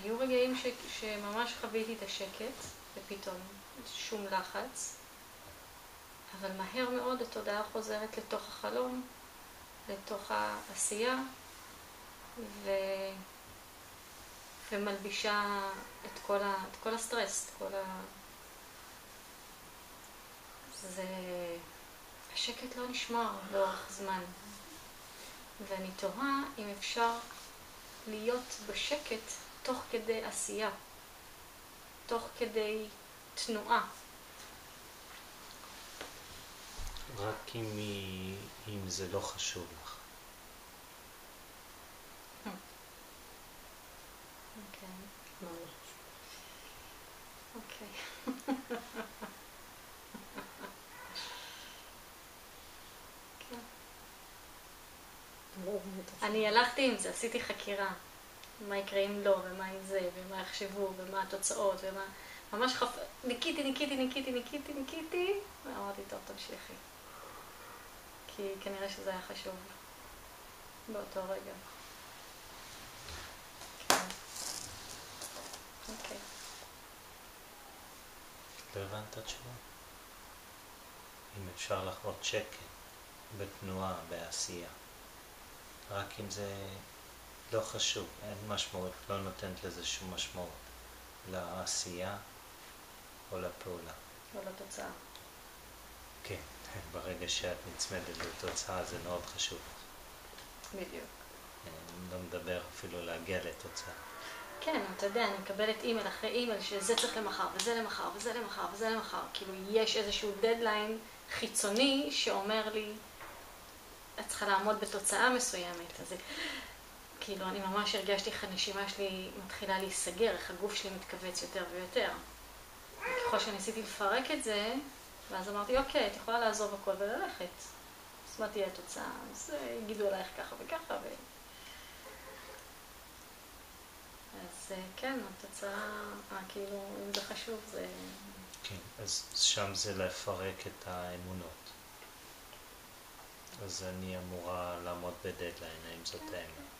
היו רגעים שממש חוויתי את השקט, ופתאום שום לחץ, אבל מהר מאוד התודעה חוזרת לתוך החלום, לתוך העשייה, ומלבישה את כל הסטרס, השקט לא נשמר לאורך זמן. ואני תוהה אם אפשר להיות בשקט תוך כדי עשייה, תוך כדי תנועה. רק אם זה לא חשוב לך. אוקיי. מה לא חשוב? אוקיי. אני הלכתי עם זה, עשיתי חקירה. מה יקרה אם לא, ומה עם זה, ומה יחשבו, ומה התוצאות, ומה... ממש ניקיתי, ואמרתי, טוב, תמשיכי. כי כנראה שזה היה חשוב באותו רגע. אוקיי. לא הבנת תשובה? אם אפשר לחוות שקט בתנועה, בעשייה. רק אם זה לא חשוב, אין משמעות, לא נותנת לזה שום משמעות. לעשייה או לפעולה. או לתוצאה. כן, ברגע שאת נצמדת לתוצאה זה מאוד חשוב. בדיוק. אני לא מדבר אפילו להגיע לתוצאה. כן, אתה יודע, אני מקבלת אימייל אחרי אימייל שזה צריך למחר, וזה למחר, וזה למחר, וזה למחר. כאילו יש איזשהו דדליין חיצוני שאומר לי, את צריכה לעמוד בתוצאה מסוימת. אז כאילו אני ממש הרגשתי איך הנשימה שלי מתחילה להיסגר, איך הגוף שלי מתכווץ יותר ויותר. ככל שניסיתי לפרק את זה, ואז אמרתי, אוקיי, את יכולה לעזוב הכל וללכת. אז מה תהיה התוצאה? אז יגידו עלייך ככה וככה. אז כן, התוצאה, כאילו, אם זה חשוב, זה... כן, אז שם זה לפרק את האמונות. אז אני אמורה לעמוד בדדליין, האם זאת האמת?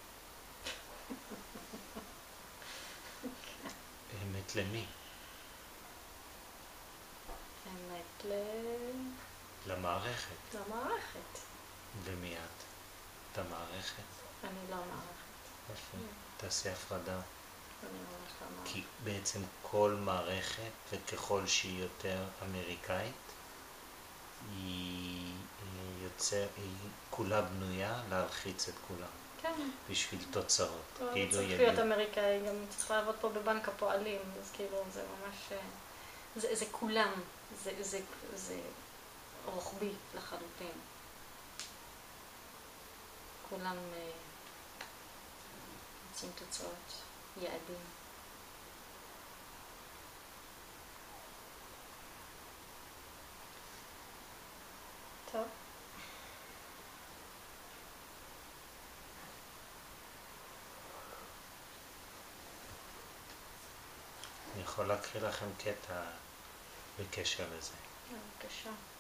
באמת למי? האמת למערכת. למערכת. למי את? את המערכת? אני לא מערכת. איפה? תעשי הפרדה. אני ממש לא מערכת. כי בעצם כל מערכת, וככל שהיא יותר אמריקאית, היא כולה בנויה להלחיץ את כולם. כן. בשביל תוצאות. לא צריך להיות אמריקאי, גם צריך לעבוד פה בבנק הפועלים, אז כאילו זה ממש... זה כולם, זה רוחבי לחלוטין. כולם רוצים תוצאות, יעדים. טוב. אני יכול להקריא לכם קטע בקשר לזה. בבקשה.